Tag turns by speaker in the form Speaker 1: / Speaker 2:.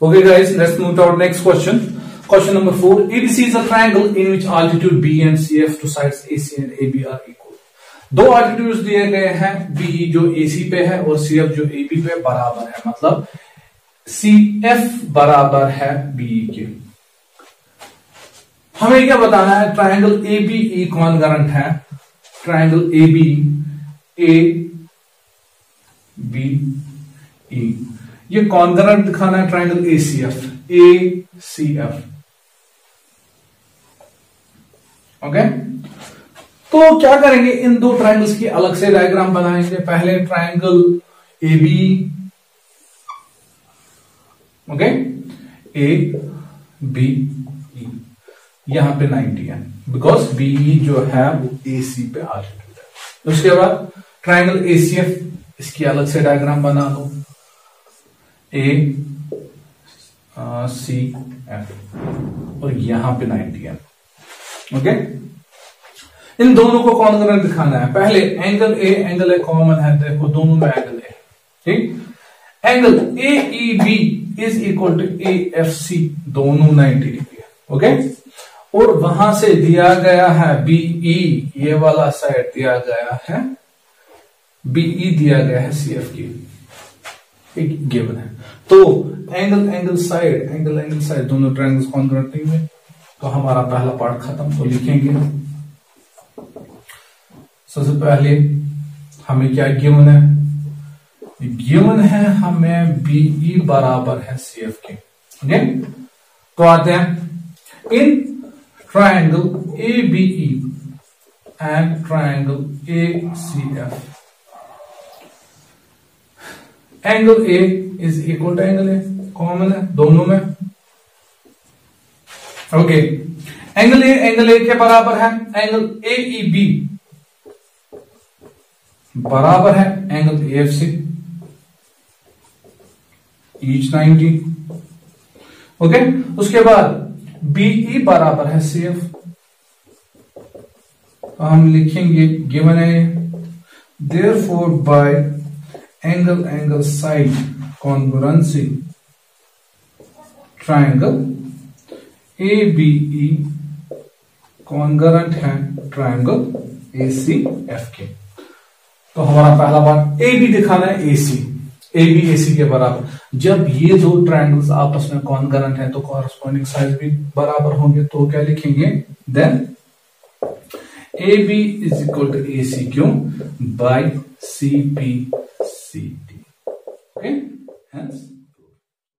Speaker 1: Okay guys, let's move to our next question. Question number 4. ABC is a triangle in which altitude B and CF to sides AC and AB are equal. दो altitudes दिए गए हैं, BE जो AC पे है और CF जो AB पे बराबर है, मतलब CF बराबर है BE के। हमें क्या बताना है? ट्राइंगल ABE कॉन्ग्रुएंट है, ट्राइंगल ABE ये कॉन्ग्रुएंट दिखाना है ट्राइंगल ACF। ओके, तो क्या करेंगे, इन दो ट्राइंगल्स की अलग से डायग्राम बनाएंगे। पहले ट्राइंगल AB, ओके, ABE यहां पे 90 है बिकॉज BE जो है वो AC पे ऑल्टीट्यूड है। उसके बाद ट्राइंगल ACF, इसकी अलग से डायग्राम बना दो, ACF और यहां पे 90 है। ओके, इन दोनों को कॉन्ग्रुएंट दिखाना है। पहले एंगल ए कॉमन है, देखो दोनों में एंगल है, ठीक। Angle AEB is equal to AFC, दोनों 90 डिग्री है। ओके, और वहां से दिया गया है BE, ये वाला साइड दिया गया है, BE दिया गया है CF की, एक गिवन है। तो एंगल साइड दोनों ट्रायंगल्स कॉन्ग्रुएंट नहीं हुए, तो हमारा पहला पार्ट खत्म। तो लिखेंगे सबसे पहले हमें क्या गिवन है? गिवन है हमें BE बराबर है CF के। ओके, तो आते हैं इन triangle ABE and triangle ACF, angle A is equal to angle A, common है दोनों में। ओके, एंगल A के बराबर है, एंगल AEB बराबर है एंगल AFC, ईच 90। ओके, उसके बाद BE बराबर है CF, तो हम लिखेंगे गिवन है therefore by angle side congruency triangle ABE congruent है ट्रायंगल ACF के। तो हमारा पहला बात AB दिखाना है AB AC के बराबर। जब ये दो ट्रायंगल्स आपस में कॉन्ग्रुएंट है तो कॉरस्पॉन्डिंग साइड भी बराबर होंगे। तो क्या लिखेंगे? Then AB is equal to AC, क्यों? By CP CD। Okay, hence